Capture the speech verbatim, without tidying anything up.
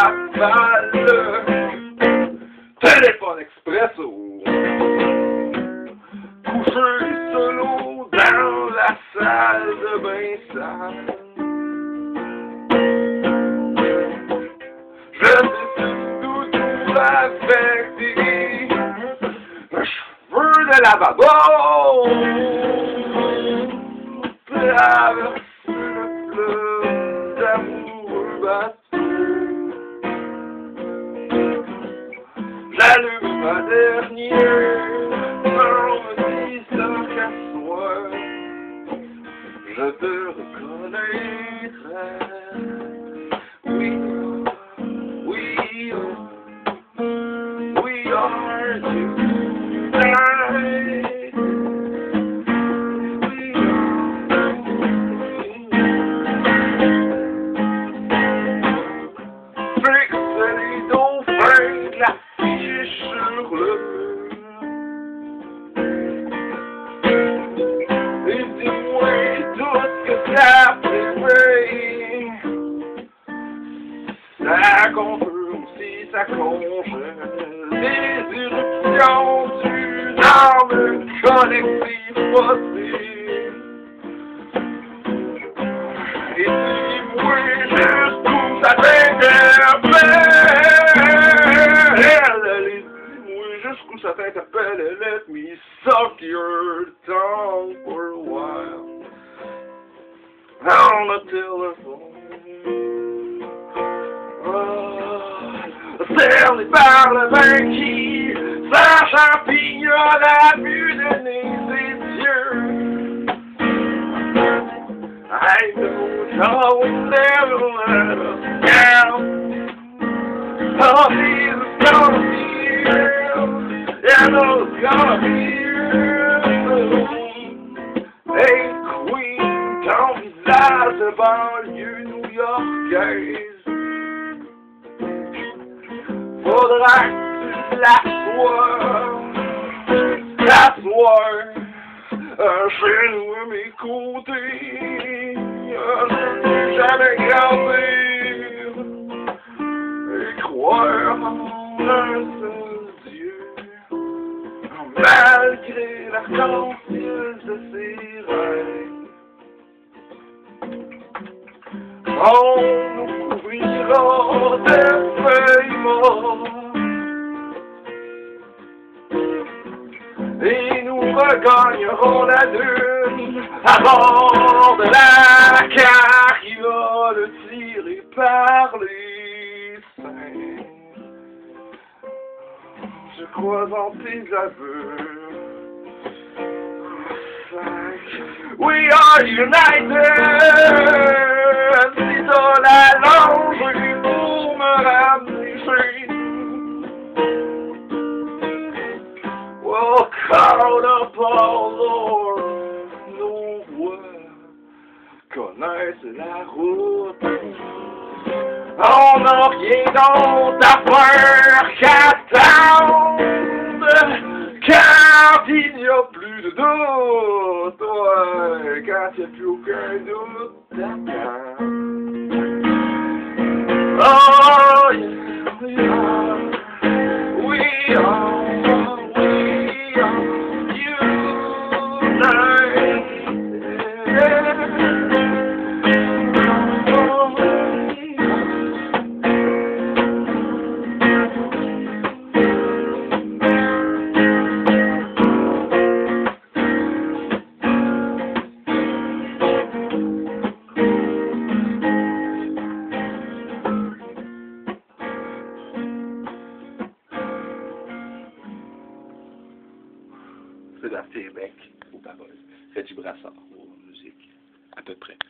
rafale. Téléphone expresso. Coucher solo dans la salle de bain sale. Je suis doudou avec des cheveux de lavabo. Traverse le fleuve d'amoureux bateau. J'allume ma dernière, on me dit ça qu'à soir, je te reconnaîtrai. We are, we are tonight. We are. Fixe les dauphins de la fiche sur le mur. Et dis-moi tout ce que ça fait. Ça confirme si ça congèle des éruptions d'une âme collective possible. Et dis-moi jusqu'où ça t'interpelle. Allez, dis-moi jusqu'où ça t'interpelle. Let me suck your tongue for a while on the telephone. Cerné par le vin qui sa champignon à vue de nez ses yeux. I know how we never let us down. Oh, he's gonna be here. Yeah, I know it's gonna be here. Hey, Queen, ton visage de banlieue new-yorkaise. Faudra que tu l'assoies, t'asseoir, chez nous à mes côtés. Je ne peux jamais grandir et croire en un seul Dieu, malgré l'arc-en-ciel de ses rêves. On nous couvrira de feuilles mortes et nous regagnerons la lune à bord de la carriole tirée par les seins. Je crois en tes aveux. We are united. Si t'as la longe pour me ramener chez nous. Well, caught up all Lord, nos voix connaissent la route. On n'a rien d'autre à faire qu'attendre. Quand il n'y a plus de doute, ouais, quand il n'y a plus aucun doute, t'attends. Oh, yeah, we are, we are, we are united. Sébastien Bec aux paroles, Reggie Brassard aux musiques, à peu près.